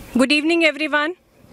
Good evening everyone.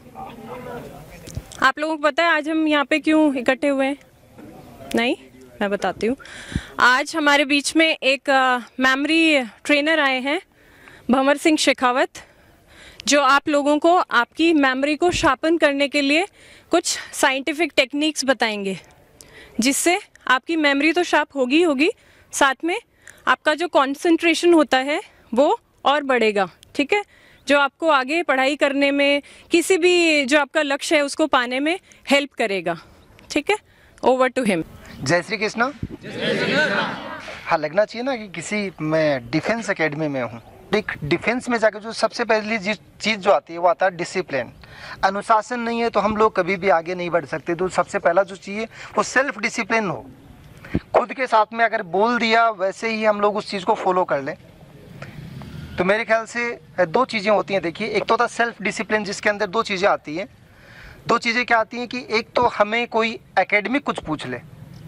आप लोगों को पता है आज हम यहाँ पे क्यों इकट्ठे हुए हैं? नहीं, मैं बताती हूँ। आज हमारे बीच में एक मेमोरी ट्रेनर आए हैं, भंवर सिंह शेखावत, जो आप लोगों को आपकी मेमोरी को शार्पन करने के लिए कुछ साइंटिफिक टेक्निक्स बताएंगे, जिससे आपकी मेमोरी तो शार्प होगी होगी, साथ में आपका जो कंसंट्रेशन होता है वो और बढ़ेगा। ठीक है, जो आपको आगे पढ़ाई करने में, किसी भी जो आपका लक्ष्य है उसको पाने में हेल्प करेगा। ठीक है, ओवर टू हिम। जय श्री कृष्णा। हाँ, लगना चाहिए ना कि किसी मैं डिफेंस एकेडमी में हूँ। डिफेंस में जाकर जो सबसे पहली चीज़ जो आती है वो आता है डिसिप्लिन। अनुशासन नहीं है तो हम लोग कभी भी आगे नहीं बढ़ सकते। तो सबसे पहला जो चाहिए वो सेल्फ डिसिप्लिन हो। खुद के साथ में अगर बोल दिया वैसे ही हम लोग उस चीज़ को फॉलो कर लें, तो मेरे ख्याल से दो चीज़ें होती हैं। देखिए, एक तो होता है सेल्फ डिसिप्लिन, जिसके अंदर दो चीज़ें आती हैं। दो चीज़ें क्या आती हैं कि एक तो हमें कोई एकेडमिक कुछ पूछ ले,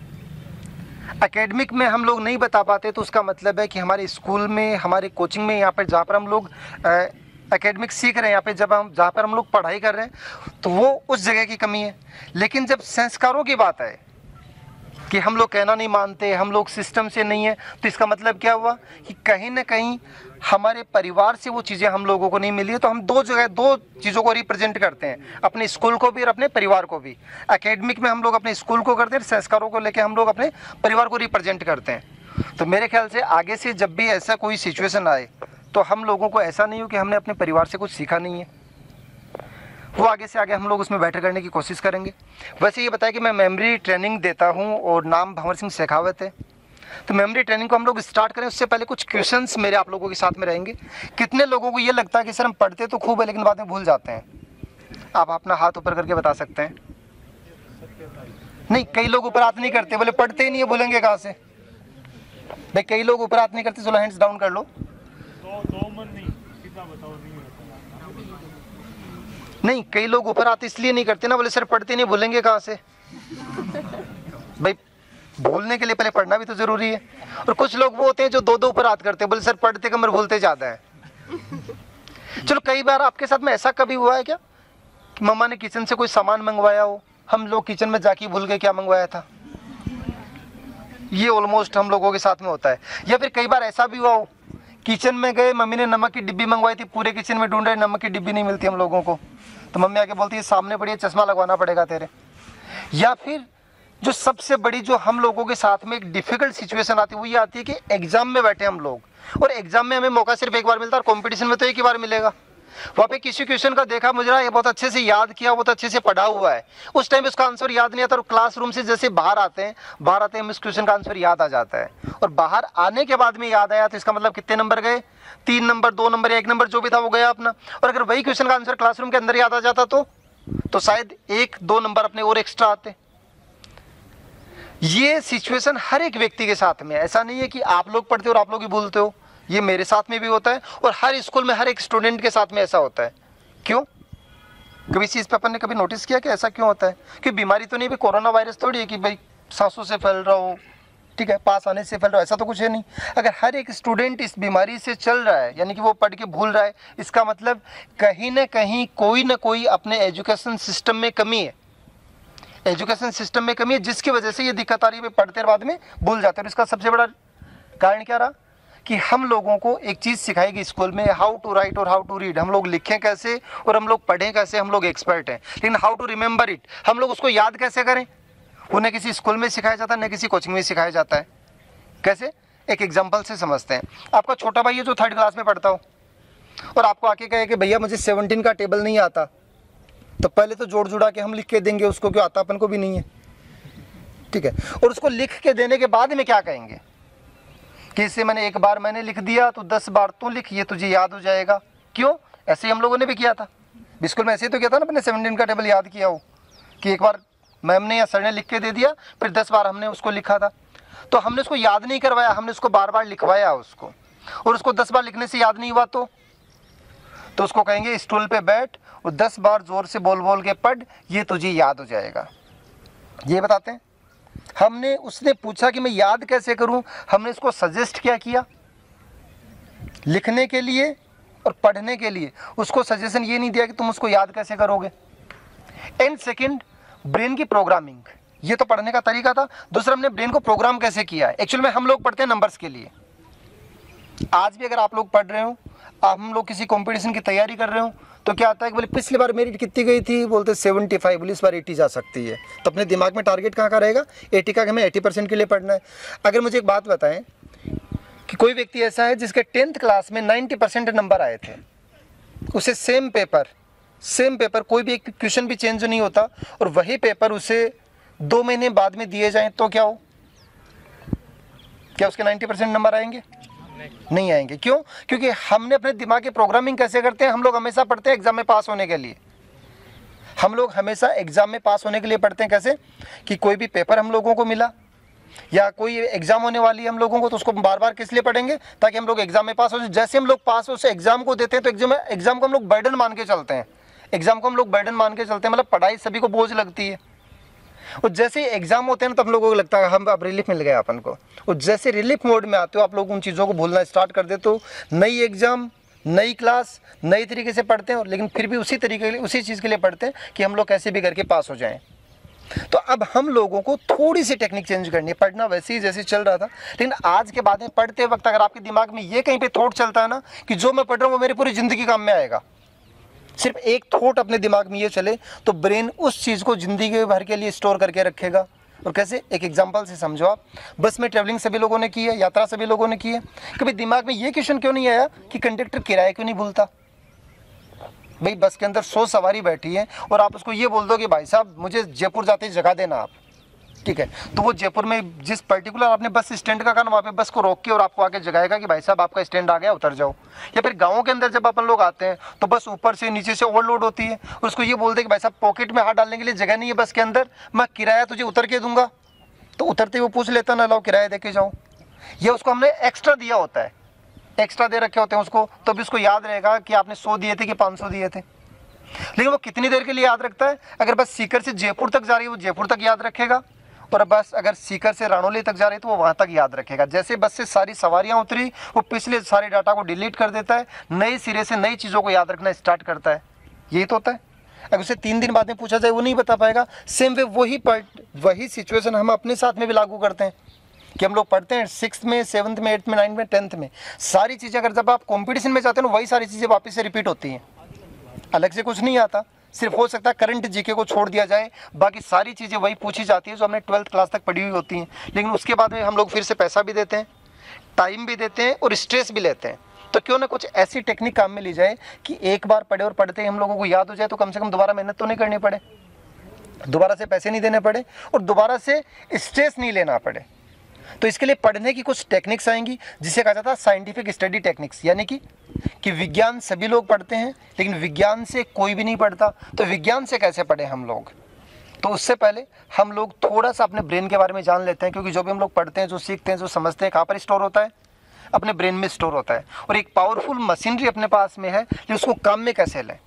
एकेडमिक में हम लोग नहीं बता पाते, तो उसका मतलब है कि हमारे स्कूल में, हमारे कोचिंग में, यहाँ पर जहाँ पर हम लोग एकेडमिक सीख रहे हैं, यहाँ पे जहाँ पर हम लोग पढ़ाई कर रहे हैं, तो वो उस जगह की कमी है। लेकिन जब संस्कारों की बात है कि हम लोग कहना नहीं मानते, हम लोग सिस्टम से नहीं है, तो इसका मतलब क्या हुआ कि कहीं ना कहीं हमारे परिवार से वो चीज़ें हम लोगों को नहीं मिली है। तो हम दो चीज़ों को रिप्रेजेंट करते हैं, अपने स्कूल को भी और अपने परिवार को भी। एकेडमिक में हम लोग अपने स्कूल को करते हैं, संस्कारों को लेकर हम लोग अपने परिवार को रिप्रेजेंट करते हैं। तो मेरे ख्याल से आगे से जब भी ऐसा कोई सिचुएशन आए, तो हम लोगों को ऐसा नहीं हो कि हमने अपने परिवार से कुछ सीखा नहीं है, वो आगे से आगे हम लोग उसमें बेटर करने की कोशिश करेंगे। वैसे ये बताया कि मैं मेमोरी ट्रेनिंग देता हूँ और नाम भंवर सिंह शेखावत है। तो मेमोरी ट्रेनिंग को हम लोग स्टार्ट करें उससे पहले कुछ क्वेश्चंस मेरे आप लोगों के साथ में रहेंगे। कितने लोगों को ये लगता है कि सर हम पढ़ते तो खूब है लेकिन बाद में भूल जाते हैं? आप अपना हाथ ऊपर करके बता सकते हैं। नहीं, कई लोग ऊपर हाथ नहीं करते, बोले पढ़ते ही नहीं है, भूलेंगे कहाँ से? भाई कई लोग ऊपर हाथ नहीं करते, चलो हैंड्स डाउन कर लो। नहीं, कई लोग ऊपर हाथ इसलिए नहीं करते ना, बोले सर पढ़ते नहीं, भूलेंगे कहाँ से? भाई भूलने के लिए पहले पढ़ना भी तो जरूरी है। और कुछ लोग वो होते हैं जो दो ऊपर हाथ करते हैं, बोले सर पढ़ते कम और भूलते ज्यादा है। चलो, कई बार आपके साथ में ऐसा कभी हुआ है क्या कि मम्मा ने किचन से कोई सामान मंगवाया हो, हम लोग किचन में जाके भूल गए क्या मंगवाया था? ये ऑलमोस्ट हम लोगों के साथ में होता है। या फिर कई बार ऐसा भी हुआ हो, किचन में गए, मम्मी ने नमक की डिब्बी मंगवाई थी, पूरे किचन में ढूंढ रहे, नमक की डिब्बी नहीं मिलती हम लोगों को, तो मम्मी आके बोलती है सामने पड़ी है, चश्मा लगवाना पड़ेगा तेरे। या फिर जो सबसे बड़ी जो हम लोगों के साथ में एक डिफिकल्ट सिचुएशन आती है, वो ये आती है कि एग्जाम में बैठे हम लोग, और एग्जाम में हमें मौका सिर्फ एक बार मिलता है और कंपटीशन में तो एक ही बार मिलेगा। वहाँ पे किसी क्वेश्चन का देखा मुझे, ये बहुत अच्छे से याद किया, बहुत अच्छे से पढ़ा हुआ है, उस टाइम उसका आंसर याद नहीं आता, और क्लासरूम से जैसे बाहर आते हैं हमें उस क्वेश्चन का आंसर याद आ जाता है, और बाहर आने के बाद में याद आया, तो इसका मतलब कितने नंबर गए? 3 नंबर, 2 नंबर या 1 नंबर, जो भी था वो गया अपना। और अगर वही क्वेश्चन का आंसर क्लासरूम के अंदर याद आ जाता तो शायद 1-2 नंबर अपने और एक्स्ट्रा आते। ये सिचुएशन हर एक व्यक्ति के साथ में, ऐसा नहीं है कि आप लोग पढ़ते हो और आप लोग ही भूलते हो, ये मेरे साथ में भी होता है, और हर स्कूल में हर एक स्टूडेंट के साथ में ऐसा होता है। क्यों? कभी इस चीज़ पे अपन ने कभी नोटिस किया कि ऐसा क्यों होता है? कि बीमारी तो नहीं, भी कोरोना वायरस थोड़ी है कि भाई सांसों से फैल रहा हो, ठीक है, पास आने से फैल रहा है, ऐसा तो कुछ है नहीं। अगर हर एक स्टूडेंट इस बीमारी से चल रहा है, यानी कि वो पढ़ के भूल रहा है, इसका मतलब कहीं ना कहीं कोई ना कोई अपने एजुकेशन सिस्टम में कमी है, एजुकेशन सिस्टम में कमी है, जिसकी वजह से ये दिक्कत आ रही है, पढ़ते बाद में भूल जाते हैं। इसका सबसे बड़ा कारण क्या रहा कि हम लोगों को एक चीज़ सिखाई गई स्कूल में, हाउ टू राइट और हाउ टू रीड। हम लोग लिखें कैसे और हम लोग पढ़ें कैसे, हम लोग एक्सपर्ट हैं, लेकिन हाउ टू रिमेंबर इट, हम लोग उसको याद कैसे करें, वो न किसी स्कूल में सिखाया जाता है, न किसी कोचिंग में सिखाया जाता है। कैसे? एक एग्जाम्पल से समझते हैं। आपका छोटा भाई है जो 3rd क्लास में पढ़ता हो, और आपको आके कहे कि भैया मुझे 17 का टेबल नहीं आता, तो पहले तो जोड़ जुड़ा के हम लिख के देंगे उसको, क्यों आता अपन को भी नहीं है, ठीक है। और उसको लिख के देने के बाद में क्या कहेंगे कि इसे मैंने एक बार मैंने लिख दिया तो 10 बार तू लिख, ये तुझे याद हो जाएगा। क्यों? ऐसे ही हम लोगों ने भी किया था स्कूल में, ऐसे ही तो किया था ना, अपने 17 का टेबल याद किया हो कि एक बार मैम ने या सर ने लिख के दे दिया, फिर 10 बार हमने उसको लिखा था। तो हमने उसको याद नहीं करवाया, हमने उसको बार बार लिखवाया उसको, और उसको 10 बार लिखने से याद नहीं हुआ तो उसको कहेंगे स्टूल पे बैठ और 10 बार जोर से बोल बोल के पढ़, ये तुझे याद हो जाएगा। ये बताते हैं। हमने उसने पूछा कि मैं याद कैसे करूं, हमने इसको सजेस्ट क्या किया लिखने के लिए और पढ़ने के लिए उसको सजेशन ये नहीं दिया कि तुम उसको याद कैसे करोगे। एंड सेकंड, ब्रेन की प्रोग्रामिंग, ये तो पढ़ने का तरीका था। दूसरा, हमने ब्रेन को प्रोग्राम कैसे किया है। एक्चुअल में हम लोग पढ़ते हैं नंबर्स के लिए। आज भी अगर आप लोग पढ़ रहे हो, हम लोग किसी कंपटीशन की तैयारी कर रहे हो, तो क्या आता है कि बोले पिछली बार मेरिट कितनी गई थी, बोलते 75, बोले इस बार 80 जा सकती है। तो अपने दिमाग में टारगेट कहाँ का रहेगा, 80 का, हमें 80% के लिए पढ़ना है। अगर मुझे एक बात बताएं कि कोई व्यक्ति ऐसा है जिसके 10th क्लास में 90% नंबर आए थे, उसे सेम पेपर कोई भी एक क्वेश्चन भी चेंज नहीं होता और वही पेपर उसे 2 महीने बाद में दिए जाएं, तो क्या हो, क्या उसके 90% नंबर आएंगे? नहीं आएंगे। क्यों? क्योंकि हमने अपने दिमाग की प्रोग्रामिंग कैसे करते हैं, हम लोग हमेशा पढ़ते हैं एग्जाम में पास होने के लिए। हम लोग हमेशा एग्जाम में पास होने के लिए पढ़ते हैं। कैसे? कि कोई भी पेपर हम लोगों को मिला या कोई एग्जाम होने वाली है हम लोगों को, तो उसको बार बार किस लिए पढ़ेंगे, ताकि हम लोग एग्जाम में पास हो जाए। जैसे हम लोग पास हो से एग्जाम को देते हैं, तो एग्जाम को हम लोग बर्डन मान के चलते हैं। एग्जाम को हम लोग बर्डन मान के चलते हैं, मतलब पढ़ाई सभी को बोझ लगती है। और जैसे ही एग्जाम होते हैं ना, तो हम लोगों को लगता है हम अब रिलीफ मिल गया अपन को। और जैसे रिलीफ मोड में आते हो, आप लोग उन चीज़ों को भूलना स्टार्ट कर देते हो। नई एग्जाम, नई क्लास, नई तरीके से पढ़ते हैं, लेकिन फिर भी उसी चीज़ के लिए पढ़ते हैं कि हम लोग कैसे भी करके पास हो जाएं। तो अब हम लोगों को थोड़ी सी टेक्निक चेंज करनी है। पढ़ना वैसे ही जैसे चल रहा था, लेकिन आज के बाद में पढ़ते वक्त अगर आपके दिमाग में ये कहीं पे थॉट चलता है ना कि जो मैं पढ़ रहा हूँ वो मेरी पूरी ज़िंदगी काम में आएगा, सिर्फ एक थॉट अपने दिमाग में ये चले, तो ब्रेन उस चीज़ को ज़िंदगी भर के लिए स्टोर करके रखेगा। और कैसे? एक एग्जांपल से समझो आप। बस में ट्रैवलिंग सभी लोगों ने की है, यात्रा सभी लोगों ने की है। कभी दिमाग में ये क्वेश्चन क्यों नहीं आया कि कंडक्टर किराया क्यों नहीं भूलता? भाई बस के अंदर 100 सवारी बैठी है और आप उसको ये बोल दो कि भाई साहब मुझे जयपुर जाते जगह देना आप, ठीक है, तो वो जयपुर में जिस पर्टिकुलर आपने बस स्टैंड का कहा, वहाँ पे बस को रोक के और आपको आके जगाएगा कि भाई साहब आपका स्टैंड आ गया, उतर जाओ। या फिर गाँव के अंदर जब अपन लोग आते हैं तो बस ऊपर से नीचे से ओवरलोड होती है और उसको ये बोलते कि भाई साहब पॉकेट में हाथ डालने के लिए जगह नहीं है बस के अंदर, मैं किराया तुझे उतर के दूंगा, तो उतरते वो पूछ लेता ना, लाओ किराया दे के जाओ। ये उसको हमने एक्स्ट्रा दिया होता है, एक्स्ट्रा दे रखे होते हैं उसको, तो भी उसको याद रहेगा कि आपने 100 दिए थे कि 500 दिए थे। लेकिन वो कितनी देर के लिए याद रखता है? अगर बस सीकर से जयपुर तक जा रही है वो जयपुर तक याद रखेगा, और बस अगर सीकर से रानौली तक जा रही है तो वो वहाँ तक याद रखेगा। जैसे बस से सारी सवारियाँ उतरी, वो पिछले सारे डाटा को डिलीट कर देता है, नए सिरे से नई चीज़ों को याद रखना स्टार्ट करता है। यही तो होता है। अगर उसे 3 दिन बाद में पूछा जाए वो नहीं बता पाएगा। सेम वे वही सिचुएशन हम अपने साथ में भी लागू करते हैं कि हम लोग पढ़ते हैं 6th में, 7th में, 8th में, 9th में, 10th में, सारी चीज़ें अगर जब आप कॉम्पिटिशन में जाते हैं ना, वही सारी चीज़ें वापस से रिपीट होती हैं, अलग से कुछ नहीं आता। सिर्फ हो सकता है करंट जीके को छोड़ दिया जाए, बाकी सारी चीज़ें वही पूछी जाती है जो हमने 12th क्लास तक पढ़ी हुई होती हैं। लेकिन उसके बाद में हम लोग फिर से पैसा भी देते हैं, टाइम भी देते हैं और स्ट्रेस भी लेते हैं। तो क्यों ना कुछ ऐसी टेक्निक काम में ली जाए कि एक बार पढ़े और पढ़ते ही हम लोगों को याद हो जाए, तो कम से कम दोबारा मेहनत तो नहीं करनी पड़े, दोबारा से पैसे नहीं देने पड़े और दोबारा से स्ट्रेस नहीं लेना पड़े। तो इसके लिए पढ़ने की कुछ टेक्निक्स आएंगी जिसे कहा जाता है साइंटिफिक स्टडी टेक्निक्स, यानी कि विज्ञान सभी लोग पढ़ते हैं लेकिन विज्ञान से कोई भी नहीं पढ़ता। तो विज्ञान से कैसे पढ़े हम लोग? तो उससे पहले हम लोग थोड़ा सा अपने ब्रेन के बारे में जान लेते हैं, क्योंकि जो भी हम लोग पढ़ते हैं, जो सीखते हैं, जो समझते हैं, कहाँ पर स्टोर होता है? अपने ब्रेन में स्टोर होता है। और एक पावरफुल मशीनरी अपने पास में है कि उसको काम में कैसे लें।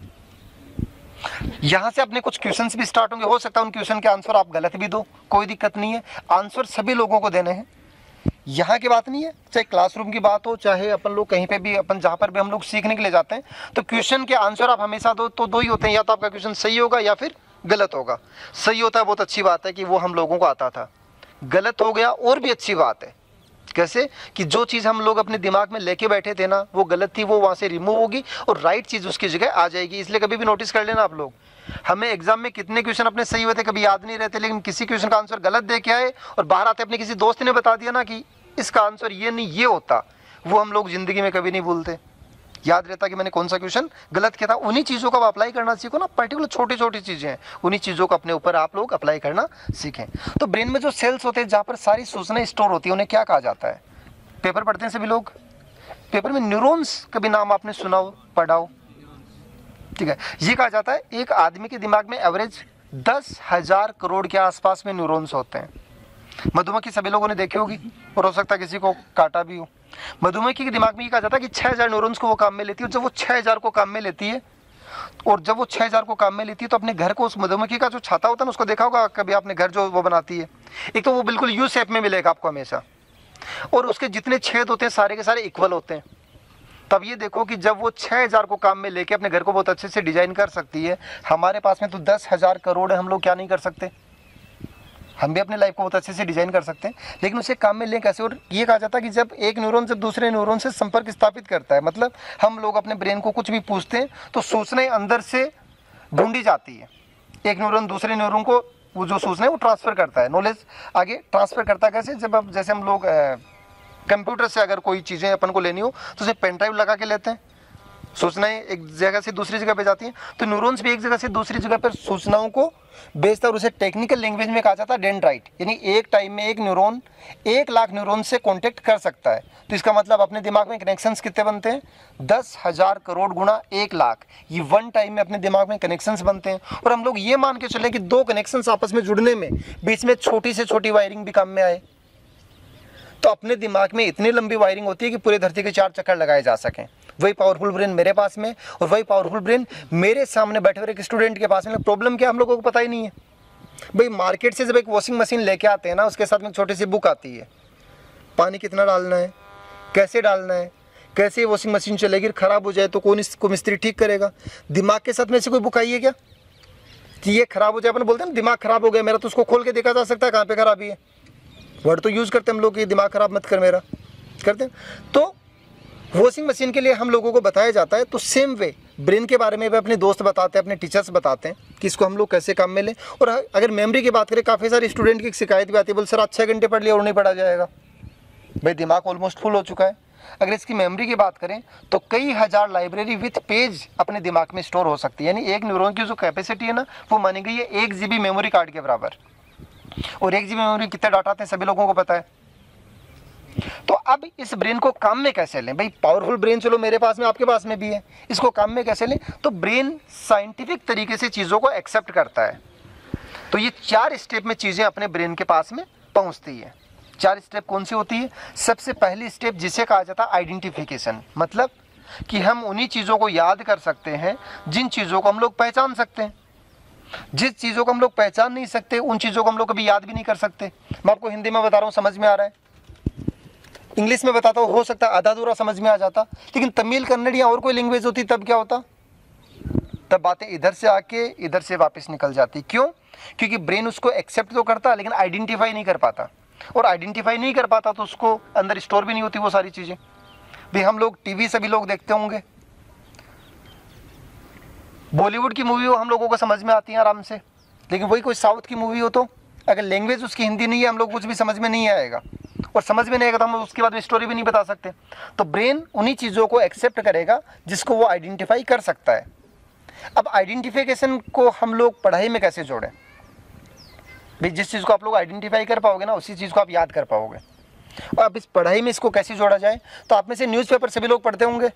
यहाँ से अपने कुछ क्वेश्चंस भी स्टार्ट होंगे, हो सकता है उन क्वेश्चन के आंसर आप गलत भी दो, कोई दिक्कत नहीं है, आंसर सभी लोगों को देने हैं। यहाँ की बात नहीं है, चाहे क्लासरूम की बात हो, चाहे अपन लोग कहीं पे भी, अपन जहाँ पर भी हम लोग सीखने के लिए जाते हैं, तो क्वेश्चन के आंसर आप हमेशा दो ही होते हैं, या तो आपका क्वेश्चन सही होगा या फिर गलत होगा। सही होता है बहुत अच्छी बात है कि वो हम लोगों को आता था, गलत हो गया और भी अच्छी बात है। कैसे? कि जो चीज़ हम लोग अपने दिमाग में लेके बैठे थे ना, वो गलत थी, वो वहाँ से रिमूव होगी और राइट चीज़ उसकी जगह आ जाएगी। इसलिए कभी भी नोटिस कर लेना आप लोग, हमें एग्जाम में कितने क्वेश्चन अपने सही हुए थे कभी याद नहीं रहते, लेकिन किसी क्वेश्चन का आंसर गलत दे के आए और बाहर आते अपने किसी दोस्त ने बता दिया ना कि इसका आंसर ये नहीं ये होता, वो हम लोग जिंदगी में कभी नहीं भूलते। याद रहता कि मैंने कौन सा क्वेश्चन गलत किया था। उन्हीं चीज़ों को आप अप्लाई करना सीखो ना, पर्टिकुलर छोटी छोटी चीज़ें हैं, उन्हीं चीज़ों को अपने ऊपर आप लोग अप्लाई करना सीखें। तो ब्रेन में जो सेल्स होते हैं जहाँ पर सारी सूचनाएं स्टोर होती है, उन्हें क्या कहा जाता है? पेपर पढ़ते हैं सभी लोग, पेपर में न्यूरॉन्स कभी नाम आपने सुना हो, पढ़ा हो, ठीक है। ये कहा जाता है एक आदमी के दिमाग में एवरेज 10,000 करोड़ के आसपास में न्यूरॉन्स होते हैं। मधुमक्खी सभी लोगों ने देखी होगी और हो सकता है किसी को काटा भी हो। मधुमक्खी के दिमाग में ये कहा जाता है कि 6,000 न्यूरॉन्स को वो काम में लेती है। और जब वो 6,000 को काम में लेती है तो अपने घर को, उस मधुमक्खी का जो छाता होता है ना, उसको देखा होगा कभी आपने, घर जो वो बनाती है, एक तो वो बिल्कुल यू शेप में मिलेगा आपको हमेशा, और उसके जितने छेद होते हैं सारे के सारे इक्वल होते हैं, तब ये देखो कि जब वो 6000 को काम में लेके अपने घर को बहुत अच्छे से डिजाइन कर सकती है, हमारे पास में तो 10,000 करोड़ है, हम लोग क्या नहीं कर सकते? हम भी अपने लाइफ को बहुत अच्छे से डिजाइन कर सकते हैं, लेकिन उसे काम में लें कैसे? और ये कहा जाता है कि जब एक न्यूरॉन जब दूसरे न्यूरॉन से संपर्क स्थापित करता है, मतलब हम लोग अपने ब्रेन को कुछ भी पूछते हैं तो सूचनाएं अंदर से ढूंढी जाती है। एक न्यूरॉन दूसरे न्यूरॉन को वो जो सूचना है वो ट्रांसफर करता है, नॉलेज आगे ट्रांसफर करता है। कैसे? जब अब जैसे हम लोग कंप्यूटर से अगर कोई चीज़ें अपन को लेनी हो तो उसे पेन ड्राइव लगा के लेते हैं, सूचनाएं एक जगह से दूसरी जगह पे जाती हैं। तो न्यूरॉन्स भी एक जगह से दूसरी जगह पर सूचनाओं को भेजता है और उसे टेक्निकल लैंग्वेज में कहा जाता है डेंड्राइट, यानी एक टाइम में एक न्यूरॉन 1 लाख न्यूरॉन से कॉन्टेक्ट कर सकता है। तो इसका मतलब अपने दिमाग में कनेक्शंस कितने बनते हैं? 10,000 करोड़ गुणा 1 लाख, ये वन टाइम में अपने दिमाग में कनेक्शंस बनते हैं। और हम लोग ये मान के चले कि 2 कनेक्शंस आपस में जुड़ने में बीच में छोटी से छोटी वायरिंग भी काम में आए, तो अपने दिमाग में इतनी लंबी वायरिंग होती है कि पूरे धरती के 4 चक्कर लगाए जा सकें। वही पावरफुल ब्रेन मेरे पास में और वही पावरफुल ब्रेन मेरे सामने बैठे हुए एक स्टूडेंट के पास में। प्रॉब्लम क्या हम लोगों को पता ही नहीं है भाई। मार्केट से जब एक वॉशिंग मशीन लेके आते हैं ना, उसके साथ में छोटी सी बुक आती है, पानी कितना डालना है, कैसे डालना है, कैसे ये वॉशिंग मशीन चलेगी, खराब हो जाए तो कौन इसको मिस्त्री ठीक करेगा। दिमाग के साथ में ऐसी कोई बुक आई है क्या कि ये खराब हो जाए? अपन बोलते हैं ना दिमाग खराब हो गया मेरा, तो उसको खोल के देखा जा सकता है कहाँ पे खराबी है। वर्ड तो यूज़ करते हैं हम लोग कि दिमाग खराब मत कर मेरा, करते हैं। तो वॉशिंग मशीन के लिए हम लोगों को बताया जाता है, तो सेम वे ब्रेन के बारे में भी अपने दोस्त बताते हैं, अपने टीचर्स बताते हैं कि इसको हम लोग कैसे काम में लें। और अगर मेमोरी की बात करें, काफ़ी सारे स्टूडेंट की शिकायत भी आती है, बोल सर 6 घंटे पढ़ लिया और नहीं पढ़ा जाएगा। भाई दिमाग ऑलमोस्ट फुल हो चुका है। अगर इसकी मेमोरी की बात करें तो कई हज़ार लाइब्रेरी विथ पेज अपने दिमाग में स्टोर हो सकती है, यानी एक न्यूरॉन की जो कैपेसिटी है ना, वो मानी गई है 1 GB मेमोरी कार्ड के बराबर। और 1 GB मेमोरी कितने डाटा आते हैं सभी लोगों को पता है। तो अब इस ब्रेन को काम में कैसे लें? भाई पावरफुल ब्रेन चलो मेरे पास में, आपके पास में भी है, इसको काम में कैसे लें? तो ब्रेन साइंटिफिक तरीके से चीज़ों को एक्सेप्ट करता है। तो ये 4 स्टेप में चीज़ें अपने ब्रेन के पास में पहुंचती है। 4 स्टेप कौन सी होती है? सबसे पहली स्टेप जिसे कहा जाता है आइडेंटिफिकेशन, मतलब कि हम उन्हीं चीज़ों को याद कर सकते हैं जिन चीज़ों को हम लोग पहचान सकते हैं। जिस चीज़ों को हम लोग पहचान नहीं सकते उन चीज़ों को हम लोग कभी याद भी नहीं कर सकते। मैं आपको हिंदी में बता रहा हूँ, समझ में आ रहा है, इंग्लिश में बताता हूँ, हो सकता है आधा अधूरा समझ में आ जाता, लेकिन तमिल कन्नड़ या और कोई लैंग्वेज होती तब क्या होता? तब बातें इधर से आके इधर से वापस निकल जाती। क्यों? क्योंकि ब्रेन उसको एक्सेप्ट तो करता लेकिन आइडेंटिफाई नहीं कर पाता, और आइडेंटिफाई नहीं कर पाता तो उसको अंदर स्टोर भी नहीं होती वो सारी चीज़ें। भाई हम लोग टीवी सभी लोग देखते होंगे, बॉलीवुड की मूवी हो हम लोगों को समझ में आती है आराम से, लेकिन वही कोई साउथ की मूवी हो तो अगर लैंग्वेज उसकी हिंदी नहीं है हम लोग कुछ भी समझ में नहीं आएगा, और समझ में नहीं आएगा तो हम उसके बाद में स्टोरी भी नहीं बता सकते। तो ब्रेन उन्हीं चीज़ों को एक्सेप्ट करेगा जिसको वो आइडेंटिफाई कर सकता है। अब आइडेंटिफिकेशन को हम लोग पढ़ाई में कैसे जोड़ें? भाई जिस चीज़ को आप लोग आइडेंटिफाई कर पाओगे ना उसी चीज़ को आप याद कर पाओगे। और अब इस पढ़ाई में इसको कैसे जोड़ा जाए? तो आप में से न्यूज़पेपर सभी लोग पढ़ते होंगे।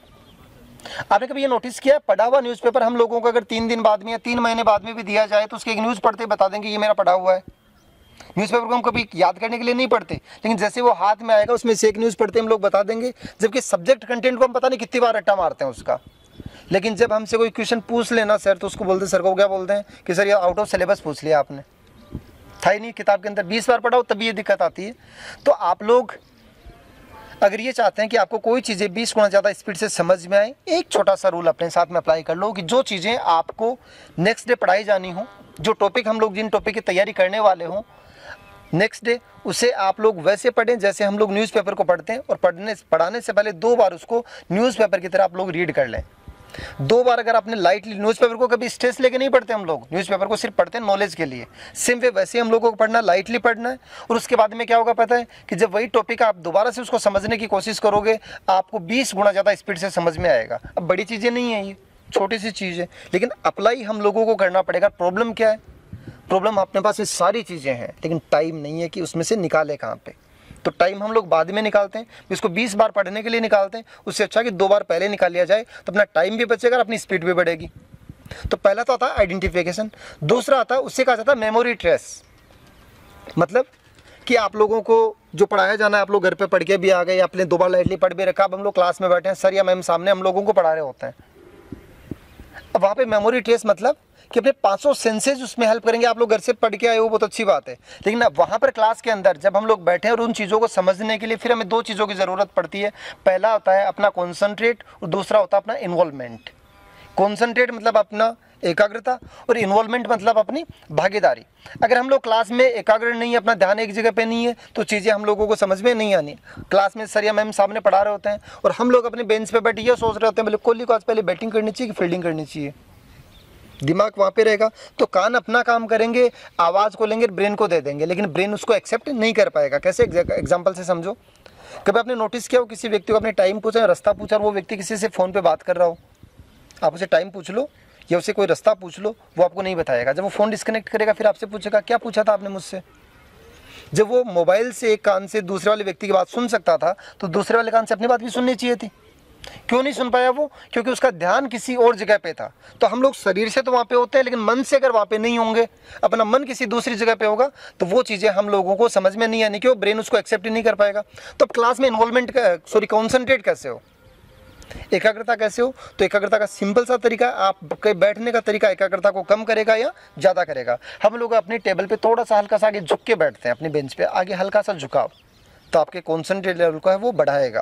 आपने कभी ये नोटिस किया, पढ़ा हुआ न्यूज़पेपर हम लोगों को अगर 3 दिन बाद में या 3 महीने बाद में भी दिया जाए तो उसकी एक न्यूज़ पढ़ते बता देंगे ये मेरा पढ़ा हुआ है। न्यूज़पेपर को हम कभी याद करने के लिए नहीं पढ़ते, लेकिन जैसे वो हाथ में आएगा उसमें से एक न्यूज़ पढ़ते हम लोग बता देंगे, जबकि सब्जेक्ट कंटेंट को हम पता नहीं कितनी बार रट्टा मारते हैं उसका। लेकिन जब हमसे कोई क्वेश्चन पूछ लेना सर तो उसको बोलते, सर को क्या बोलते हैं कि सर ये आउट ऑफ सिलेबस पूछ लिया आपने, था ही नहीं किताब के अंदर, 20 बार पढ़ाओ तभी ये दिक्कत आती है। तो आप लोग अगर ये चाहते हैं कि आपको कोई चीज़ें 20 गुना ज़्यादा स्पीड से समझ में आए, एक छोटा सा रूल अपने साथ में अप्लाई कर लो कि जो चीज़ें आपको नेक्स्ट डे पढ़ाई जानी हो, जो टॉपिक हम लोग जिन टॉपिक की तैयारी करने वाले हों नेक्स्ट डे, उसे आप लोग वैसे पढ़ें जैसे हम लोग न्यूज़पेपर को पढ़ते हैं, और पढ़ाने से पहले 2 बार उसको न्यूज़पेपर की तरह आप लोग रीड कर लें। 2 बार अगर आपने लाइटली न्यूज़पेपर को कभी स्ट्रेस लेके नहीं पढ़ते हम लोग, न्यूज़पेपर को सिर्फ पढ़ते हैं नॉलेज के लिए, सेम वे वैसे हम लोगों को पढ़ना लाइटली पढ़ना है। और उसके बाद में क्या होगा पता है कि जब वही टॉपिक आप दोबारा से उसको समझने की कोशिश करोगे आपको 20 गुना ज़्यादा स्पीड से समझ में आएगा। अब बड़ी चीज़ें नहीं है, ये छोटी सी चीज़ है, लेकिन अप्लाई हम लोगों को करना पड़ेगा। प्रॉब्लम क्या है? प्रॉब्लम अपने पास ये सारी चीज़ें हैं लेकिन टाइम नहीं है कि उसमें से निकाले कहाँ पे। तो टाइम हम लोग बाद में निकालते हैं, इसको 20 बार पढ़ने के लिए निकालते हैं, उससे अच्छा कि 2 बार पहले निकाल लिया जाए तो अपना टाइम भी बचेगा और अपनी स्पीड भी बढ़ेगी। तो पहला तो आता है आइडेंटिफिकेशन, दूसरा आता है उससे कहा जाता है मेमोरी ट्रेस, मतलब कि आप लोगों को जो पढ़ाया जाना है आप लोग घर पे पढ़ के भी आ गए, आपने 2 बार लाइटली पढ़ भी रखा, अब हम लोग क्लास में बैठे हैं, सर या मैम सामने हम लोगों को पढ़ा रहे होते हैं। अब वहाँ पे मेमोरी ट्रेस मतलब कि अपने 500 सेंसेस उसमें हेल्प करेंगे। आप लोग घर से पढ़ के आए हो, बहुत अच्छी बात है, लेकिन अब वहाँ पर क्लास के अंदर जब हम लोग बैठे हैं और उन चीज़ों को समझने के लिए फिर हमें 2 चीज़ों की ज़रूरत पड़ती है। पहला होता है अपना कॉन्सेंट्रेट और दूसरा होता है अपना इन्वॉल्वमेंट। कॉन्सेंट्रेट मतलब अपना एकाग्रता और इन्वॉल्वमेंट मतलब अपनी भागीदारी। अगर हम लोग क्लास में एकाग्र नहीं है, अपना ध्यान एक जगह पे नहीं है, तो चीज़ें हम लोगों को समझ में नहीं आनी। क्लास में सर या मैम सामने पढ़ा रहे होते हैं और हम लोग अपने बेंच पे बैठे ये सोच रहे होते हैं बोले कोहली को आज पहले बैटिंग करनी चाहिए कि फील्डिंग करनी चाहिए। दिमाग वहाँ पे रहेगा तो कान अपना काम करेंगे, आवाज़ को लेंगे, ब्रेन को दे देंगे, लेकिन ब्रेन उसको एक्सेप्ट नहीं कर पाएगा। कैसे? एग्जाम्पल से समझो। कभी आपने नोटिस किया हो किसी व्यक्ति को आपने टाइम पूछा, रास्ता पूछा, वो व्यक्ति किसी से फ़ोन पे बात कर रहा हो, आप उसे टाइम पूछ लो या उसे कोई रास्ता पूछ लो, वो आपको नहीं बताएगा। जब वो फ़ोन डिस्कनेक्ट करेगा फिर आपसे पूछेगा क्या पूछा था आपने मुझसे। जब वो मोबाइल से एक कान से दूसरे वाले व्यक्ति की बात सुन सकता था तो दूसरे वाले कान से अपनी बात भी सुननी चाहिए थी। क्यों नहीं सुन पाया वो? क्योंकि उसका ध्यान किसी और जगह पे था। तो हम लोग शरीर से तो वहाँ पे होते हैं, लेकिन मन से अगर वहाँ पे नहीं होंगे, अपना मन किसी दूसरी जगह पे होगा, तो वो चीज़ें हम लोगों को समझ में नहीं आनी, क्यों? ब्रेन उसको एक्सेप्ट ही नहीं कर पाएगा। तो अब क्लास में इन्वॉल्वमेंट कॉन्सेंट्रेट कैसे हो, एकाग्रता कैसे हो? तो एकाग्रता का सिंपल सा तरीका, आपके बैठने का तरीका एकाग्रता को कम करेगा या ज़्यादा करेगा। हम लोग अपने टेबल पे थोड़ा सा हल्का सा आगे झुक के बैठते हैं, अपनी बेंच पे आगे हल्का सा झुकाव, तो आपके कॉन्सेंट्रेट लेवल को है वो बढ़ाएगा।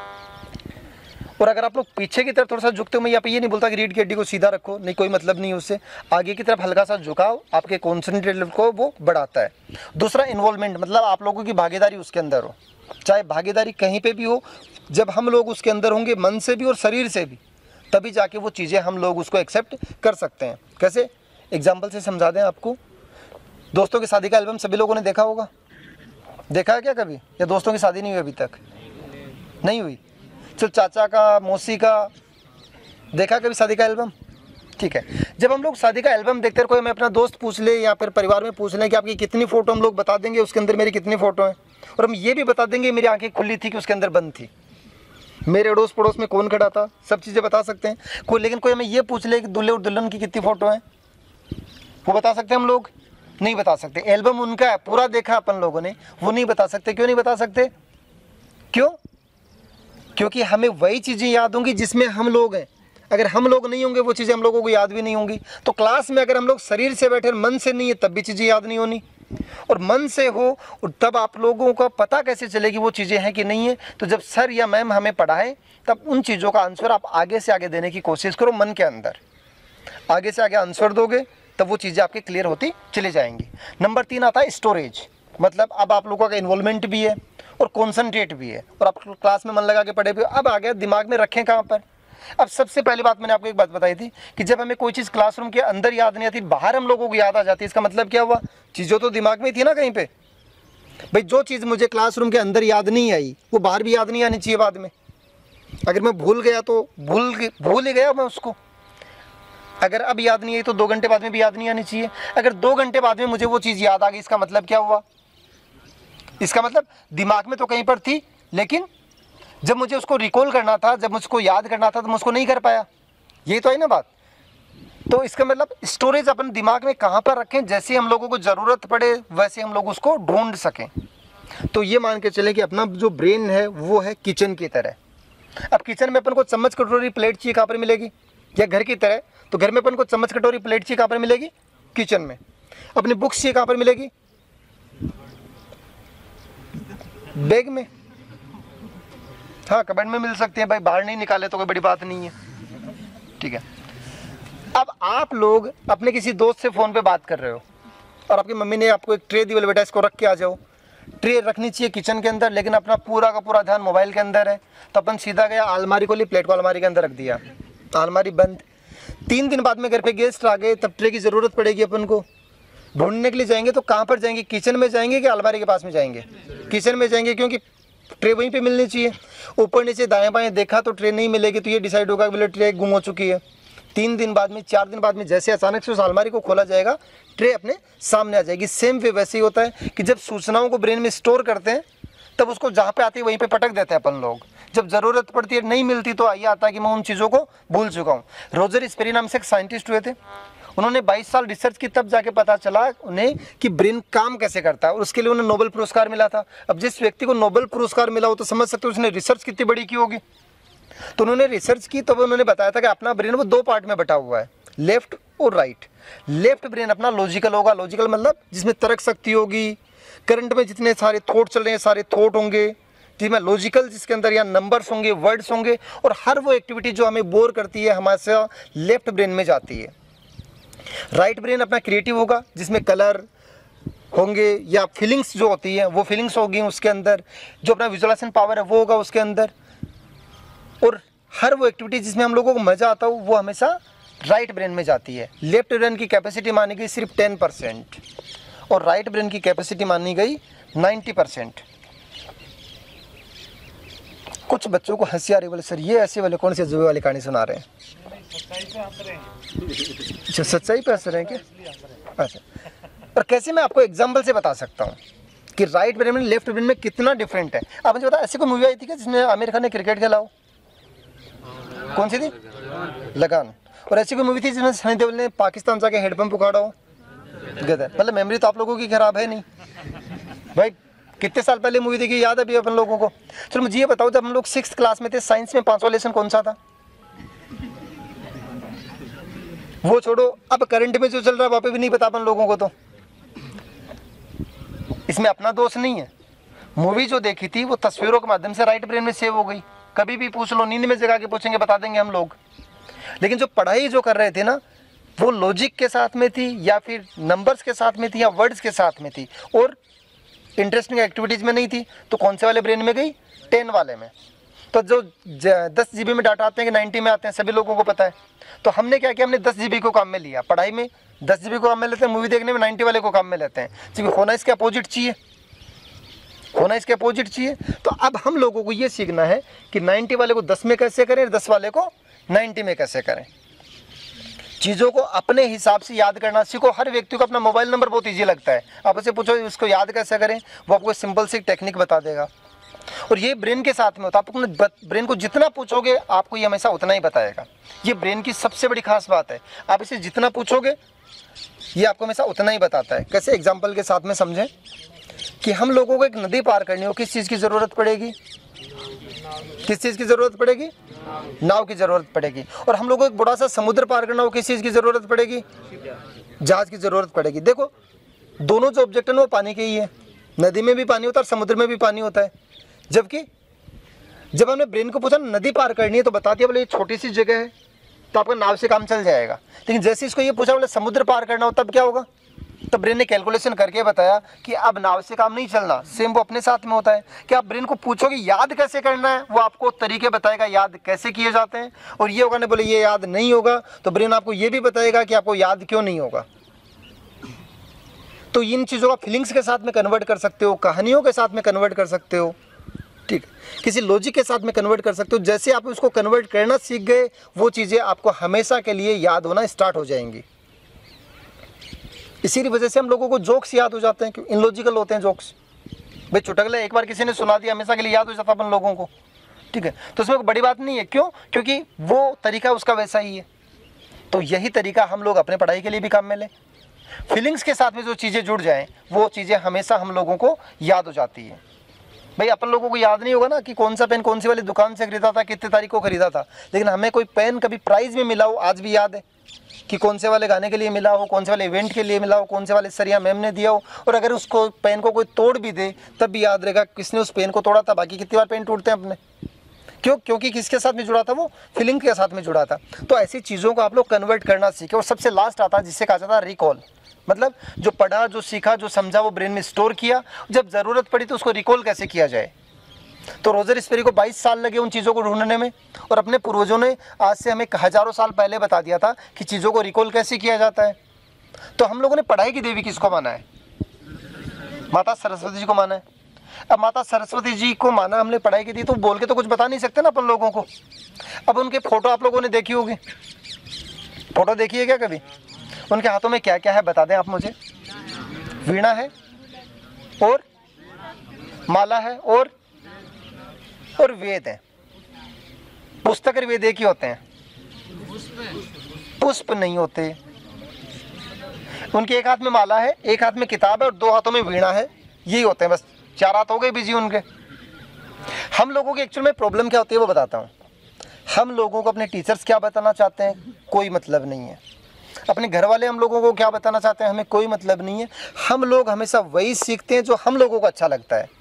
और अगर आप लोग पीछे की तरफ थोड़ा सा झुकते हो, मैं यहाँ पे ये नहीं बोलता कि रीढ़ की हड्डी को सीधा रखो, नहीं, कोई मतलब नहीं है उससे। आगे की तरफ हल्का सा झुकाव आपके कॉन्सेंट्रेट लेवल को वो बढ़ाता है। दूसरा इन्वॉल्वमेंट मतलब आप लोगों की भागीदारी उसके अंदर हो, चाहे भागीदारी कहीं पे भी हो, जब हम लोग उसके अंदर होंगे मन से भी और शरीर से भी, तभी जाके वो चीज़ें हम लोग उसको एक्सेप्ट कर सकते हैं। कैसे? एग्जाम्पल से समझा दें आपको। दोस्तों की शादी का एल्बम सभी लोगों ने देखा होगा, देखा है क्या कभी? या दोस्तों की शादी नहीं हुई अभी तक? नहीं हुई? चलो चाचा का, मौसी का देखा कभी शादी का एल्बम? ठीक है। जब हम लोग शादी का एल्बम देखते हैं, कोई हमें अपना दोस्त पूछ ले या फिर परिवार में पूछ लें कि आपकी कितनी फ़ोटो, हम लोग बता देंगे उसके अंदर मेरी कितनी फ़ोटो हैं, और हम ये भी बता देंगे मेरी आंखें खुली थी कि उसके अंदर बंद थी, मेरे अड़ोस पड़ोस में कौन खड़ा था, सब चीज़ें बता सकते हैं कोई। लेकिन कोई हमें ये पूछ ले कि दूल्हे और दुल्हन की कितनी फ़ोटो हैं, वो बता सकते हैं हम लोग? नहीं बता सकते। एल्बम उनका है, पूरा देखा अपन लोगों ने, वो नहीं बता सकते। क्यों नहीं बता सकते? क्यों? क्योंकि हमें वही चीज़ें याद होंगी जिसमें हम लोग हैं। अगर हम लोग नहीं होंगे वो चीज़ें हम लोगों को याद भी नहीं होंगी। तो क्लास में अगर हम लोग शरीर से बैठे मन से नहीं है तब भी चीज़ें याद नहीं होनी, और मन से हो और तब आप लोगों का पता कैसे चलेगी वो चीज़ें हैं कि नहीं है? तो जब सर या मैम हमें पढ़ाए तब उन चीज़ों का आंसर आप आगे से आगे देने की कोशिश करो। मन के अंदर आगे से आगे आंसर दोगे तब वो चीज़ें आपके क्लियर होती चली जाएंगी। नंबर 3 आता है स्टोरेज, मतलब अब आप लोगों का इन्वॉल्वमेंट भी है और कॉन्सेंट्रेट भी है और आप क्लास में मन लगा के पढ़े भी हो। अब आ गया दिमाग में रखें कहाँ पर? अब सबसे पहली बात मैंने आपको एक बात बताई थी कि जब हमें कोई चीज़ क्लासरूम के अंदर याद नहीं आती, बाहर हम लोगों को याद आ जाती है। इसका मतलब क्या हुआ? चीज़ों तो दिमाग में थी ना कहीं पे। भाई जो चीज़ मुझे क्लासरूम के अंदर याद नहीं आई वो बाहर भी याद नहीं आनी चाहिए बाद में। अगर मैं भूल गया तो भूल ही गया मैं उसको। अगर अब याद नहीं आई तो 2 घंटे बाद में भी याद नहीं आनी चाहिए। अगर 2 घंटे बाद में मुझे वो चीज़ याद आ गई, इसका मतलब क्या हुआ? इसका मतलब दिमाग में तो कहीं पर थी, लेकिन जब मुझे उसको रिकॉल करना था, जब मुझको याद करना था तो मैं उसको नहीं कर पाया। यही तो है ना बात। तो इसका मतलब स्टोरेज अपन दिमाग में कहाँ पर रखें, जैसे हम लोगों को ज़रूरत पड़े वैसे हम लोग उसको ढूंढ सकें। तो ये मान के चलें कि अपना जो ब्रेन है वो है किचन की तरह। अब किचन में अपन को चम्मच कटोरी प्लेट चाहिए, कहाँ पर मिलेगी? या घर की तरह तो घर में अपन को चम्मच कटोरी प्लेट चाहिए, कहाँ पर मिलेगी? किचन में। अपनी बुक्स चाहिए, कहाँ पर मिलेगी? बैग में। हाँ, कबर्ड में मिल सकती है भाई, बाहर नहीं निकाले तो कोई बड़ी बात नहीं है। ठीक है। अब आप लोग अपने किसी दोस्त से फ़ोन पे बात कर रहे हो और आपकी मम्मी ने आपको एक ट्रे दी, बोले बेटा इसको रख के आ जाओ। ट्रे रखनी चाहिए किचन के अंदर, लेकिन अपना पूरा का पूरा ध्यान मोबाइल के अंदर है। तो अपन सीधा गया, अलमारी खोली, प्लेट को अलमारी के अंदर रख दिया, अलमारी बंद। 3 दिन बाद में घर पे गेस्ट आ गए, तब ट्रे की ज़रूरत पड़ेगी अपन को। ढूंढने के लिए जाएंगे तो कहाँ पर जाएंगे? किचन में जाएंगे कि अलमारी के पास में जाएंगे? किचन में जाएंगे, क्योंकि ट्रे वहीं पे मिलनी चाहिए। ऊपर नीचे दाएं बाएं देखा तो ट्रे नहीं मिलेगी, तो ये डिसाइड होगा कि बोले ट्रे गुम हो चुकी है। 3 दिन बाद में, 4 दिन बाद में जैसे अचानक से उस अलमारी को खोला जाएगा, ट्रे अपने सामने आ जाएगी। सेम वे वैसे ही होता है कि जब सूचनाओं को ब्रेन में स्टोर करते हैं तब उसको जहाँ पे आती है वहीं पे पटक देते हैं अपन लोग। जब ज़रूरत पड़ती है नहीं मिलती तो ये आता है कि मैं उन चीज़ों को भूल चुका हूँ। रोजर स्पेरी नाम से एक साइंटिस्ट हुए थे, उन्होंने 22 साल रिसर्च की, तब जाके पता चला उन्हें कि ब्रेन काम कैसे करता है, और उसके लिए उन्हें नोबेल पुरस्कार मिला था। अब जिस व्यक्ति को नोबेल पुरस्कार मिला हो तो समझ सकते हो उसने रिसर्च कितनी बड़ी की होगी। तो उन्होंने रिसर्च की, तो उन्होंने बताया था कि अपना ब्रेन वो 2 पार्ट में बटा हुआ है, लेफ्ट और राइट। लेफ्ट ब्रेन अपना लॉजिकल होगा, लॉजिकल मतलब जिसमें तर्क शक्ति होगी, करंट में जितने सारे थॉट चल रहे हैं सारे थॉट होंगे, जिसमें लॉजिकल, जिसके अंदर या नंबर्स होंगे, वर्ड्स होंगे, और हर वो एक्टिविटी जो हमें बोर करती है हमारे लेफ्ट ब्रेन में जाती है। राइट ब्रेन अपना क्रिएटिव होगा, जिसमें कलर होंगे या फीलिंग्स जो होती है वो फीलिंग्स होगी उसके अंदर, जो अपना विजुअलाइजेशन पावर है वो होगा उसके अंदर, और हर वो एक्टिविटी जिसमें हम लोगों को मज़ा आता हो वो हमेशा राइट ब्रेन में जाती है। लेफ्ट ब्रेन की कैपेसिटी मानी गई सिर्फ 10% और राइट ब्रेन की कैपेसिटी मानी गई 90%। कुछ बच्चों को हंसी आ रही, बोले सर ये ऐसे वाले कौन से अजूबे वाली कहानी सुना रहे हैं? अच्छा, सच्चाई पे हंस रहे हैं क्या? अच्छा, और कैसे मैं आपको एग्जाम्पल से बता सकता हूँ कि राइट ब्रेन में लेफ्ट ब्रेन में कितना डिफरेंट है। आप मुझे बताओ, ऐसी कोई मूवी आई थी क्या जिसमें आमिर खान ने क्रिकेट खेला हो? कौन सी थी? लगान। और ऐसी कोई मूवी थी जिसमें सनी देओल ने पाकिस्तान जाके हेडपंप उखाड़ा हो? गदर। मतलब मेमोरी तो आप लोगों की खराब है नहीं भाई, कितने साल पहले मूवी देखी, याद है अभी अपन लोगों को? चलो मुझे ये बताओ, जब हम लोग 6th क्लास में थे, साइंस में 5वां लेसन कौन सा था? वो छोड़ो, अब करंट में जो चल रहा है वहाँ पे भी नहीं पता अपन लोगों को। तो इसमें अपना दोष नहीं है, मूवी जो देखी थी वो तस्वीरों के माध्यम से राइट ब्रेन में सेव हो गई। कभी भी पूछ लो, नींद में जगा के पूछेंगे बता देंगे हम लोग। लेकिन जो पढ़ाई जो कर रहे थे ना, वो लॉजिक के साथ में थी या फिर नंबर्स के साथ में थी या वर्ड्स के साथ में थी, और इंटरेस्टिंग एक्टिविटीज में नहीं थी। तो कौन से वाले ब्रेन में गई? 10 वाले में। तो जो 10 GB में डाटा आते हैं कि 90 में आते हैं, सभी लोगों को पता है। तो हमने क्या किया, हमने 10 GB को काम में लिया। पढ़ाई में 10 GB को काम में लेते हैं, मूवी देखने में 90 वाले को काम में लेते हैं, क्योंकि होना इसके अपोजिट चाहिए, होना इसके अपोजिट चाहिए। तो अब हम लोगों को ये सीखना है कि 90 वाले को 10 में कैसे करें, 10 वाले को 90 में कैसे करें। चीज़ों को अपने हिसाब से याद करना सीखो। हर व्यक्ति को अपना मोबाइल नंबर बहुत ईजी लगता है, आप उसे पूछो उसको याद कैसे करें, वो आपको सिंपल सी टेक्निक बता देगा। और ये ब्रेन के साथ में होता है, आप अपने ब्रेन को जितना पूछोगे आपको ये हमेशा उतना ही बताएगा। ये ब्रेन की सबसे बड़ी खास बात है, आप इसे जितना पूछोगे ये आपको हमेशा उतना ही बताता है। कैसे? एग्जाम्पल के साथ में समझें कि हम लोगों को एक नदी पार करनी हो, किस चीज़ की ज़रूरत पड़ेगी? किस चीज़ की ज़रूरत पड़ेगी? नाव की ज़रूरत पड़ेगी। और हम लोगों को एक बड़ा सा समुद्र पार करना हो, किस चीज़ की ज़रूरत पड़ेगी? जहाज़ की ज़रूरत पड़ेगी। देखो, दोनों जो ऑब्जेक्ट है वो पानी के ही है, नदी में भी पानी होता है और समुद्र में भी पानी होता है। जबकि जब हमने ब्रेन को पूछा नदी पार करनी है तो बता दिया बोले ये छोटी सी जगह है, तो आपका नाव से काम चल जाएगा। लेकिन जैसे इसको ये पूछा बोले समुद्र पार करना हो, तब क्या होगा? तब ब्रेन ने कैलकुलेशन करके बताया कि अब नाव से काम नहीं चलना। सेम वो अपने साथ में होता है कि आप ब्रेन को पूछोगे याद कैसे करना है, वो आपको तरीके बताएगा याद कैसे किए जाते हैं। और ये होगा नहीं बोले ये याद नहीं होगा, तो ब्रेन आपको ये भी बताएगा कि आपको याद क्यों नहीं होगा। तो इन चीज़ों का फीलिंग्स के साथ में कन्वर्ट कर सकते हो, कहानियों के साथ में कन्वर्ट कर सकते हो, ठीक, किसी लॉजिक के साथ में कन्वर्ट कर सकते हो। जैसे आप उसको कन्वर्ट करना सीख गए, वो चीज़ें आपको हमेशा के लिए याद होना स्टार्ट हो जाएंगी। इसी वजह से हम लोगों को जोक्स याद हो जाते हैं, क्यों? इनलॉजिकल होते हैं जोक्स। भाई चुटकुला एक बार किसी ने सुना दिया हमेशा के लिए याद हो जाता अपन लोगों को, ठीक है? तो उसमें कोई बड़ी बात नहीं है। क्यों? क्योंकि वो तरीका उसका वैसा ही है। तो यही तरीका हम लोग अपने पढ़ाई के लिए भी काम में लें। फीलिंग्स के साथ में जो चीज़ें जुड़ जाएं वो चीज़ें हमेशा हम लोगों को याद हो जाती है। भाई अपन लोगों को याद नहीं होगा ना कि कौन सा पेन कौन सी वाली दुकान से खरीदा था, कितने तारीख को खरीदा था, लेकिन हमें कोई पेन कभी प्राइस में मिला हो आज भी याद है कि कौन से वाले गाने के लिए मिला हो, कौन से वाले इवेंट के लिए मिला हो, कौन से वाले सर या मैम ने दिया हो। और अगर उसको पेन को कोई तोड़ भी दे तब भी याद रहेगा किसने उस पेन को तोड़ा था। बाकी कितनी बार पेन टूटते हैं अपने, क्यों? क्योंकि किसके साथ में जुड़ा था? वो फीलिंग के साथ में जुड़ा था। तो ऐसी चीज़ों को आप लोग कन्वर्ट करना सीखे। और सबसे लास्ट आता है जिससे कहा जाता है रिकॉल, मतलब जो पढ़ा, जो सीखा, जो समझा वो ब्रेन में स्टोर किया, जब ज़रूरत पड़ी तो उसको रिकॉल कैसे किया जाए। तो रोजर स्पेरी को 22 साल लगे उन चीज़ों को ढूंढने में, और अपने पूर्वजों ने आज से हमें हज़ारों साल पहले बता दिया था कि चीज़ों को रिकॉल कैसे किया जाता है। तो हम लोगों ने पढ़ाई की देवी किसको माना है? माता सरस्वती जी को माना है। अब माता सरस्वती जी को माना हमने, पढ़ाई की दी, तो बोल के तो कुछ बता नहीं सकते ना अपन लोगों को। अब उनके फोटो आप लोगों ने देखी होगी, फोटो देखी है क्या कभी? उनके हाथों में क्या क्या है बता दें आप मुझे? वीणा है और माला है और वेद है। पुस्तक और वेद एक ही होते हैं, पुष्प नहीं होते। उनके एक हाथ में माला है, एक हाथ में किताब है और 2 हाथों में वीणा है, यही होते हैं बस। 4 हाथ हो गए बिजी उनके। हम लोगों की एक्चुअल में प्रॉब्लम क्या होती है वो बताता हूँ। हम लोगों को अपने टीचर्स क्या बताना चाहते हैं कोई मतलब नहीं है। अपने घर वाले हम लोगों को क्या बताना चाहते हैं हमें कोई मतलब नहीं है। हम लोग हमेशा वही सीखते हैं जो हम लोगों को अच्छा लगता है।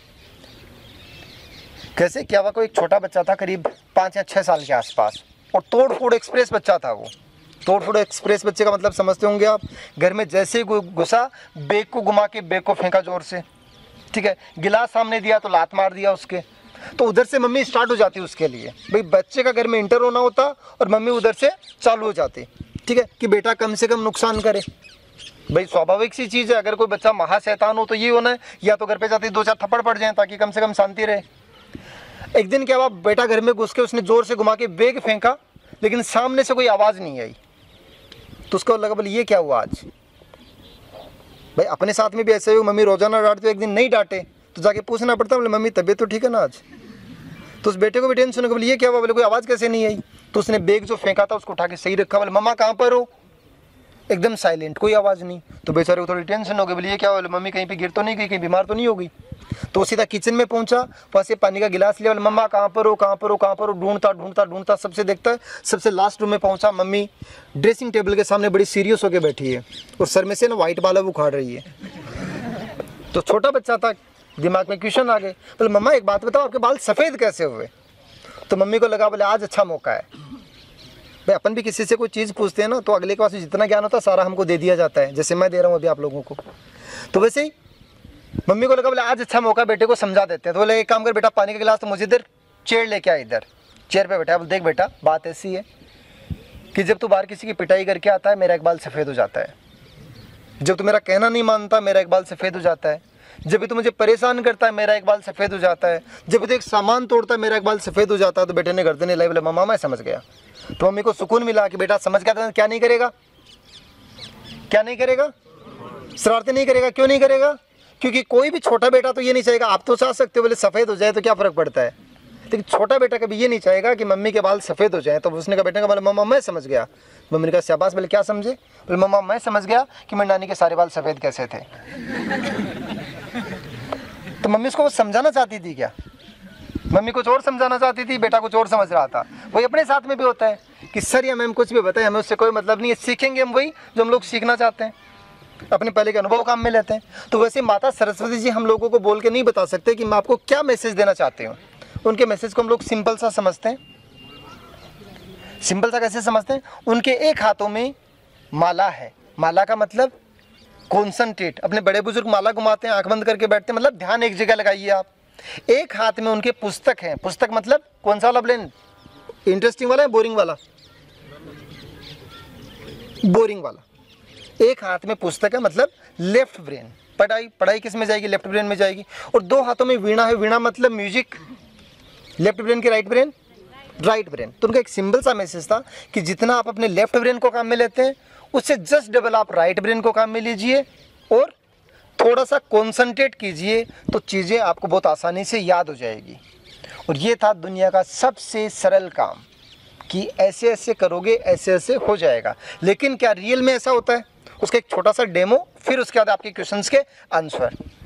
कैसे क्या हुआ, कोई एक छोटा बच्चा था करीब 5 या 6 साल के आसपास, और तोड़ फोड़ एक्सप्रेस बच्चा था वो। तोड़ फोड़ एक्सप्रेस बच्चे का मतलब समझते होंगे आप, घर में जैसे ही घुसा बैग को घुमा के बैग को फेंका जोर से, ठीक है, गिलास सामने दिया तो लात मार दिया उसके। तो उधर से मम्मी स्टार्ट हो जाती उसके लिए, भाई बच्चे का घर में इंटर होना होता और मम्मी उधर से चालू हो जाती, ठीक है, कि बेटा कम से कम नुकसान करे। भाई स्वाभाविक सी चीज़ है, अगर कोई बच्चा महाशैतान हो तो ये होना है, या तो घर पे जाते 2-4 थप्पड़ पड़ जाएं ताकि कम से कम शांति रहे। एक दिन क्या हुआ, बेटा घर में घुस के उसने जोर से घुमा के बैग फेंका, लेकिन सामने से कोई आवाज़ नहीं आई। तो उसको लगा बोले ये क्या हुआ आज। भाई अपने साथ में भी ऐसे ही, मम्मी रोजाना डांटती, एक दिन नहीं डांटे तो जाके पूछना पड़ता, बोले मम्मी तबीयत तो ठीक है ना आज। तो उस बेटे को भी टेंशन हो, बोले ये क्या हुआ, बोले कोई आवाज़ कैसे नहीं आई। तो उसने बैग जो फेंका था उसको उठा के सही रखा, बोले मम्मा कहाँ पर हो, एकदम साइलेंट, कोई आवाज़ नहीं। तो बेचारे को थोड़ी टेंशन हो गई, बोले ये क्या हुआ, मम्मी कहीं पे गिर तो नहीं गई, कहीं बीमार तो नहीं हो गई। तो वो सीधा किचन में पहुंचा, वहाँ से पानी का गिलास लिया, बोले मम्मा कहाँ पर हो, कहाँ पर हो, कहाँ पर हो, ढूंढता ढूंढता ढूंढता सबसे देखता है, सबसे लास्ट रूम में पहुंचा, मम्मी ड्रेसिंग टेबल के सामने बड़ी सीरियस होकर बैठी है और सर में से ना वाइट बाल उखाड़ रही है। तो छोटा बच्चा था, दिमाग में क्वेश्चन आ गए, बोले मम्मा एक बात बताओ, आपके बाल सफ़ेद कैसे हुए। तो मम्मी को लगा बोले आज अच्छा मौका है। भाई अपन भी किसी से कोई चीज़ पूछते हैं ना तो अगले के पास जितना ज्ञान होता है सारा हमको दे दिया जाता है, जैसे मैं दे रहा हूँ अभी आप लोगों को। तो वैसे ही मम्मी को लगा बोले आज अच्छा मौका, बेटे को समझा देते हैं। तो बोले एक काम कर बेटा, पानी का गिलास तो मुझे इधर चेयर लेके आ, इधर चेयर पे बैठा। बोले देख बेटा बात ऐसी है कि जब तू बाहर किसी की पिटाई करके आता है मेरा एक बाल सफ़ेद हो जाता है, जब तू मेरा कहना नहीं मानता मेरा एक बाल सफ़ेद हो जाता है, जब भी तू मुझे परेशान करता है मेरा एक बाल सफ़ेद हो जाता है, जब भी तू एक सामान तोड़ता है मेरा एक बाल सफ़ेद हो जाता है। तो बेटे ने गर्दन हिलाई, बोले मम्मा मैं समझ गया। तो मम्मी को सुकून मिला कि बेटा समझ गया, तो क्या नहीं करेगा, क्या नहीं करेगा, शरारतें नहीं करेगा। क्यों नहीं करेगा, क्योंकि कोई भी छोटा बेटा तो ये नहीं चाहेगा, आप तो चाह सकते हो बोले सफ़ेद हो जाए तो क्या फ़र्क पड़ता है, लेकिन छोटा बेटा कभी ये नहीं चाहेगा कि मम्मी के बाल सफ़ेद हो जाए। तो उसने कहा बेटे का बोले मम्मा मैं समझ गया। मम्मी ने कहा शाबाश, बोले क्या समझे, बोले मम्मा मैं समझ गया कि मेरी नानी के सारे बाल सफ़ेद कैसे थे। तो मम्मी उसको समझाना चाहती थी क्या, मम्मी कुछ और समझाना चाहती थी, बेटा कुछ और समझ रहा था। वही अपने साथ में भी होता है कि सर या मैम कुछ भी बताए हमें उससे कोई मतलब नहीं है, सीखेंगे हम वही जो हम लोग सीखना चाहते हैं, अपने पहले के अनुभव काम में लेते हैं। तो वैसे माता सरस्वती जी हम लोगों को बोल के नहीं बता सकते कि मैं आपको क्या मैसेज देना चाहती हूँ। उनके मैसेज को हम लोग सिंपल सा समझते हैं। सिंपल सा कैसे समझते हैं, उनके एक हाथों में माला है, माला का मतलब कॉन्संट्रेट। अपने बड़े बुजुर्ग माला घुमाते हैं, आंख बंद करके बैठते हैं, मतलब ध्यान एक जगह लगाइए आप। एक हाथ में उनके पुस्तक है, पुस्तक मतलब कौन सा वाला ब्लेन, इंटरेस्टिंग वाला है बोरिंग वाला, बोरिंग वाला। एक हाथ में पुस्तक है मतलब लेफ्ट ब्रेन, पढ़ाई किस में जाएगी, लेफ्ट ब्रेन में जाएगी। और दो हाथों में वीणा है, वीणा मतलब म्यूजिक, लेफ्ट ब्रेन की राइट ब्रेन, राइट ब्रेन। तो उनका एक सिंपल सा मैसेज था कि जितना आप अपने लेफ्ट ब्रेन को काम में लेते हैं उससे जस्ट डबल आप राइट ब्रेन को काम में लीजिए और थोड़ा सा कॉन्संट्रेट कीजिए तो चीज़ें आपको बहुत आसानी से याद हो जाएगी। और ये था दुनिया का सबसे सरल काम कि ऐसे ऐसे करोगे ऐसे ऐसे हो जाएगा। लेकिन क्या रियल में ऐसा होता है, उसका एक छोटा सा डेमो, फिर उसके बाद आपके क्वेश्चंस के आंसर।